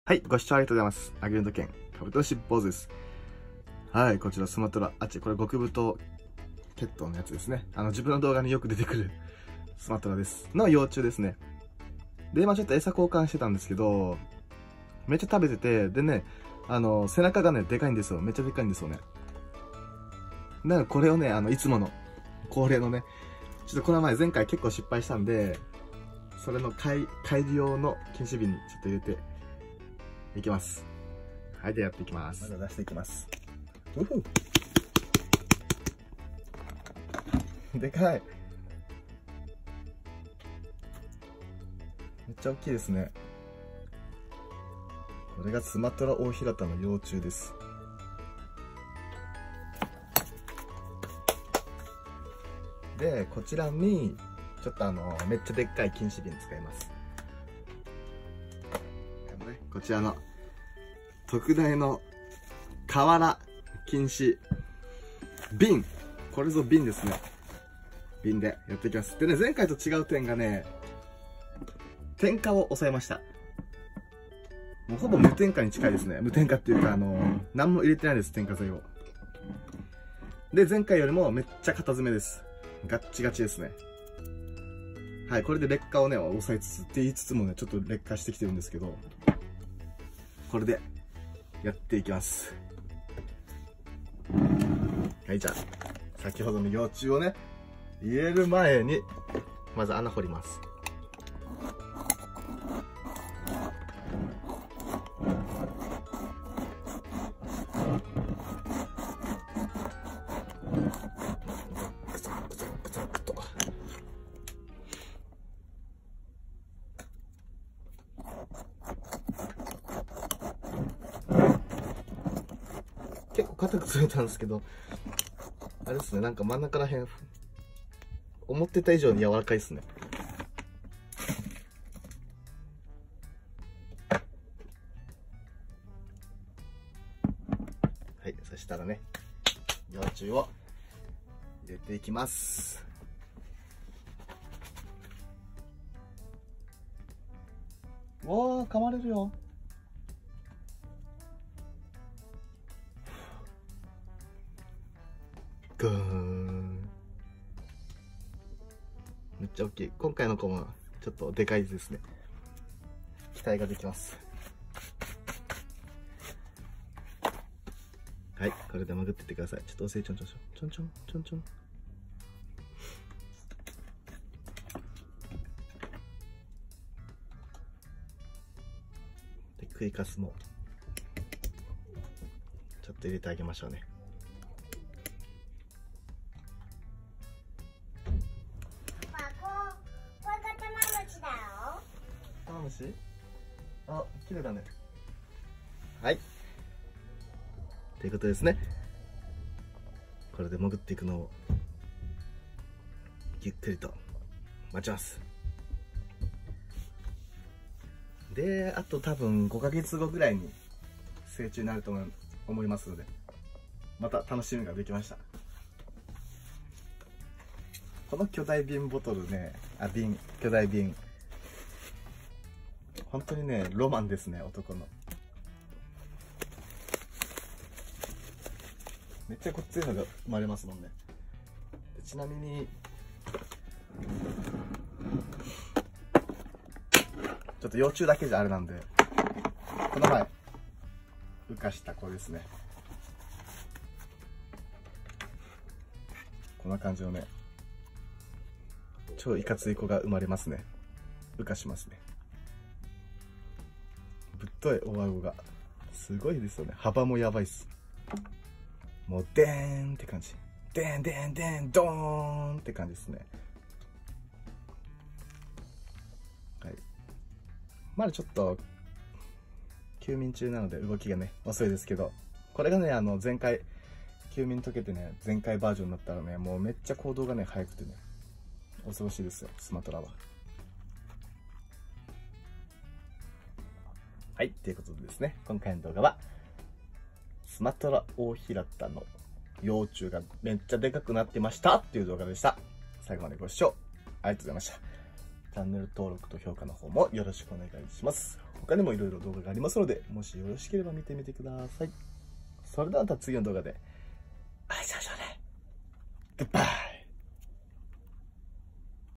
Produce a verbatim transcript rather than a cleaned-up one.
はい、ご視聴ありがとうございます。アゲルンド犬、カブトムシ坊主です。はい、こちらスマトラ、あっち、これ極太血統のやつですね。あの、自分の動画によく出てくるスマトラです。の幼虫ですね。で、今ちょっと餌交換してたんですけど、めっちゃ食べてて、でね、あの、背中がね、でかいんですよ。めっちゃでかいんですよね。だからこれをね、あの、いつもの、恒例のね、ちょっとこの前前回結構失敗したんで、それの改良用の禁止瓶にちょっと入れていきます。はい、でやっていきます。まず出していきます。うふでかい。めっちゃ大きいですね。これがスマトラオオヒラタの幼虫です。で、こちらにちょっとあのめっちゃでっかい禁止瓶使います。こちらの特大の瓦禁止瓶、これぞ瓶ですね。瓶でやっていきます。でね、前回と違う点がね、添加を抑えました。もうほぼ無添加に近いですね。無添加っていうか、あのー、何も入れてないです、添加剤を。で、前回よりもめっちゃ固詰めです。ガッチガチですね。はい、これで劣化をね、抑えつつって言いつつもね、ちょっと劣化してきてるんですけど、これでやっていきます。はい、じゃあ、先ほどの幼虫をね、入れる前に、まず穴掘ります。結構硬く釣れたんですけど、あれですね、なんか真ん中らへん、思ってた以上に柔らかいですね。はい、そしたらね、幼虫を入れていきます。おー、噛まれるよ。ぐーん。めっちゃ大きい。今回の子もちょっとでかいですね。期待ができます。はい、これで潜ってってください。ちょっとおせいちょんちょんちょんちょんちょんちょん。で、クイカスもちょっと入れてあげましょうね。玉虫？あ、綺麗だね。はい。ということですね。これで潜っていくのをゆっくりと待ちます。で、あと多分ごかげつごぐらいに成虫になると思いますので、また楽しみができました。この巨大瓶ボトルね、あ、瓶、巨大瓶。本当にね、ロマンですね、男の。めっちゃごっついのが生まれますもんね。でちなみに、ちょっと幼虫だけじゃあれなんで、この前、孵化した子ですね。こんな感じのね、超いかつい子が生まれますね。孵化しますね。ぶっとい大顎がすごいですよね。幅もやばいっす。もうデーンって感じ。デーンデーンデーンドーンって感じですね。はい。まだちょっと休眠中なので動きがね遅いですけど、これがね、あの前回休眠解けてね、前回バージョンになったらね、もうめっちゃ行動がね速くてね、恐ろしいですよ、スマトラは。はい、ということでですね、今回の動画はスマトラオオヒラタの幼虫がめっちゃでかくなってましたっていう動画でした。最後までご視聴ありがとうございました。チャンネル登録と評価の方もよろしくお願いします。他他にもいろいろ動画がありますので、もしよろしければ見てみてください。それではまた次の動画で、会いましょうね。グッバイ。